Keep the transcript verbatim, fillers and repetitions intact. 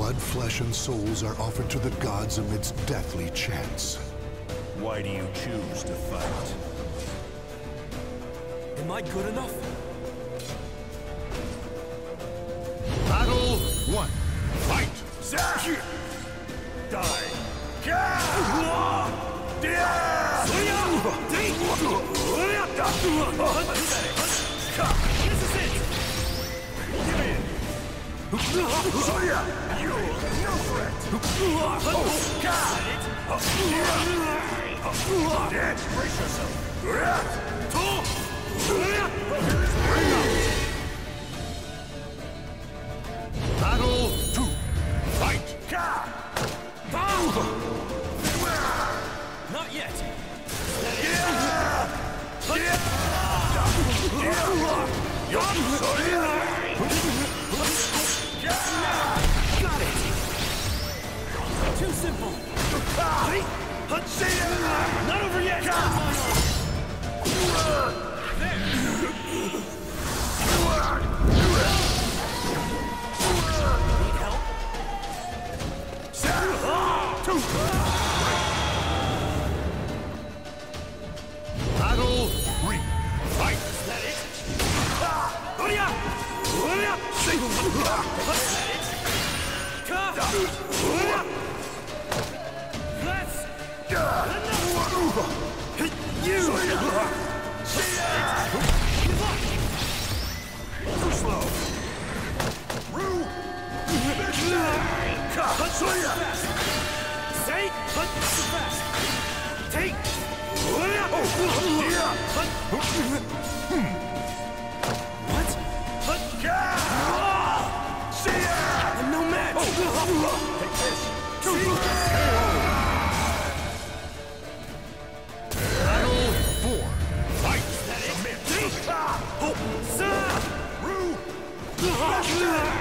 Blood, flesh, and souls are offered to the gods amidst deathly chants. Why do you choose to fight? Am I good enough? Battle one. Fight! Die! This is it! Give in! You're no threat! Dead! Brace yourself! Battle two. Fight! Not yet! Got it! Too simple! Not over yet! Need help? Battle three. Fight! Is that it? Let's you! Too slow! Rue! Fast! Say! Fast! Take! What? I'm no match! Take this! Battle four. Fight! Submit! Rue! Rue!